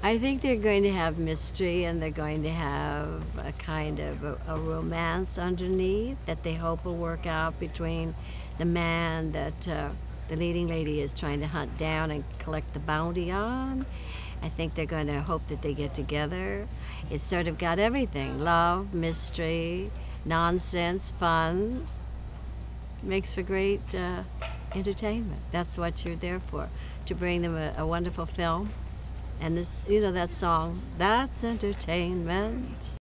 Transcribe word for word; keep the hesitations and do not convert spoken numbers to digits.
I think they're going to have mystery, and they're going to have a kind of a, a romance underneath that they hope will work out between the man that uh, the leading lady is trying to hunt down and collect the bounty on. I think they're going to hope that they get together. It's sort of got everything: love, mystery, nonsense, fun. Makes for great uh, entertainment. That's what you're there for, to bring them a, a wonderful film. And the, you know that song, that's entertainment.